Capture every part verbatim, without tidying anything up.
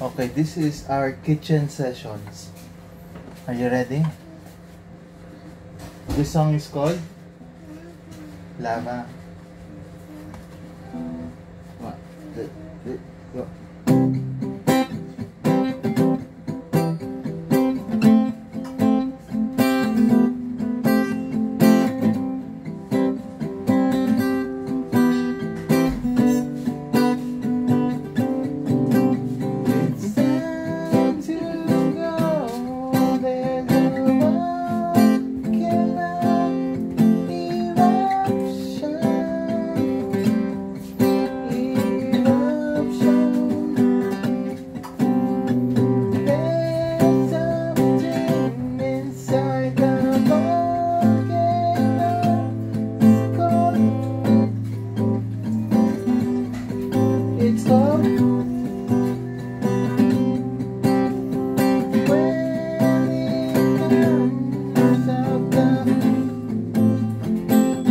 Okay, this is our kitchen sessions. Are you ready? This song is called Lava. One, two, three, go.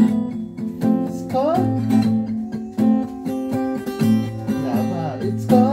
It's called